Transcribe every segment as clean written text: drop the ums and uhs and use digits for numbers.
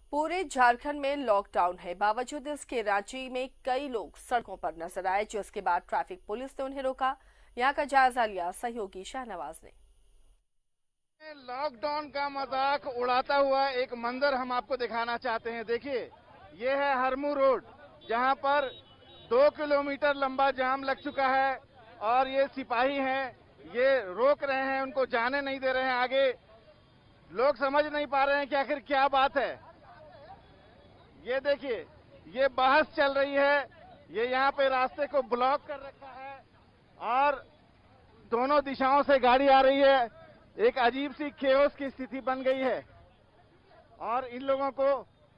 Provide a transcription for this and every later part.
पूरे झारखंड में लॉकडाउन है। बावजूद इसके रांची में कई लोग सड़कों पर नजर आए, जिसके बाद ट्रैफिक पुलिस ने उन्हें रोका। यहां का जायजा लिया सहयोगी शाहनवाज ने। लॉकडाउन का मजाक उड़ाता हुआ एक मंजर हम आपको दिखाना चाहते हैं। देखिए, ये है हरमू रोड, जहां पर 2 किलोमीटर लंबा जाम लग चुका है और ये सिपाही हैं, ये रोक रहे हैं, उनको जाने नहीं दे रहे हैं आगे। लोग समझ नहीं पा रहे हैं कि आखिर क्या बात है। ये देखिए, ये बहस चल रही है। ये यहाँ पे रास्ते को ब्लॉक कर रखा है और दोनों दिशाओं से गाड़ी आ रही है। एक अजीब सी केओस की स्थिति बन गई है और इन लोगों को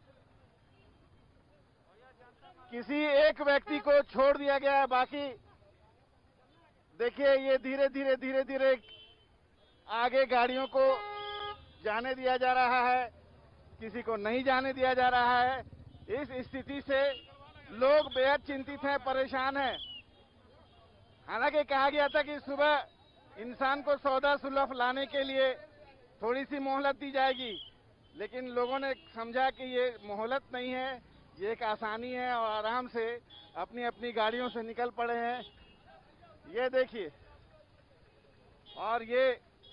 किसी एक व्यक्ति को छोड़ दिया गया है। बाकी देखिए, ये धीरे धीरे आगे गाड़ियों को जाने दिया जा रहा है, किसी को नहीं जाने दिया जा रहा है। इस स्थिति से लोग बेहद चिंतित हैं, परेशान हैं। हालांकि कहा गया था कि सुबह इंसान को सौदा सुलभ लाने के लिए थोड़ी सी मोहलत दी जाएगी, लेकिन लोगों ने समझा कि ये मोहलत नहीं है, ये एक आसानी है और आराम से अपनी अपनी गाड़ियों से निकल पड़े हैं। ये देखिए, और ये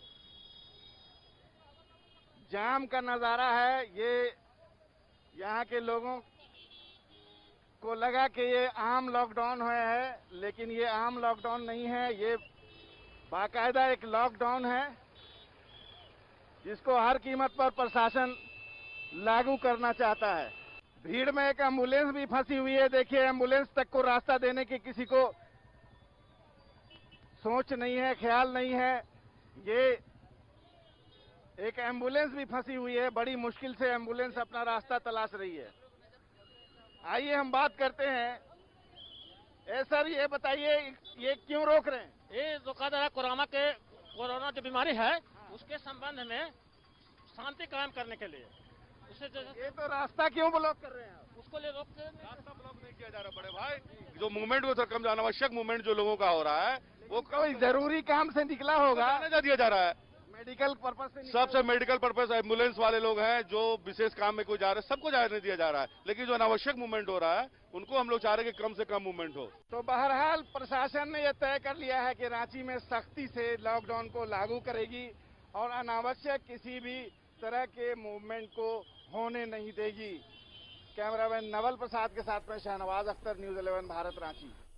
जाम का नजारा है। ये यहाँ के लोगों को लगा कि ये आम लॉकडाउन हुआ है, लेकिन ये आम लॉकडाउन नहीं है। ये बाकायदा एक लॉकडाउन है जिसको हर कीमत पर प्रशासन लागू करना चाहता है। भीड़ में एक एम्बुलेंस भी फंसी हुई है। देखिए, एम्बुलेंस तक को रास्ता देने की किसी को सोच नहीं है, ख्याल नहीं है। ये एक एम्बुलेंस भी फंसी हुई है, बड़ी मुश्किल से एम्बुलेंस अपना रास्ता तलाश रही है। आइए हम बात करते हैं। सर, ये बताइए, ये क्यों रोक रहे हैं? ये रोका जा रहा कोरोना जो बीमारी है उसके संबंध में शांति कायम करने के लिए। ये तो रास्ता क्यों ब्लॉक कर रहे हैं? उसको ले रोक के रास्ता ब्लॉक नहीं किया जा रहा बड़े भाई। जो मूवमेंट वो कम अनावश्यक मूवमेंट जो लोगों का हो रहा है वो कोई जरूरी काम से निकला होगा, दिया जा रहा है। मेडिकल पर्पज से सबसे मेडिकल पर्पज, एम्बुलेंस वाले लोग हैं जो विशेष काम में कोई जा रहे हैं, सबको जाने दिया जा रहा है। लेकिन जो अनावश्यक मूवमेंट हो रहा है उनको हम लोग चाह रहे हैं कि कम से कम मूवमेंट हो। तो बहरहाल प्रशासन ने यह तय कर लिया है कि रांची में सख्ती से लॉकडाउन को लागू करेगी और अनावश्यक किसी भी तरह के मूवमेंट को होने नहीं देगी। कैमरामैन नवल प्रसाद के साथ में शाहनवाज अख्तर, न्यूज़ 11 भारत, रांची।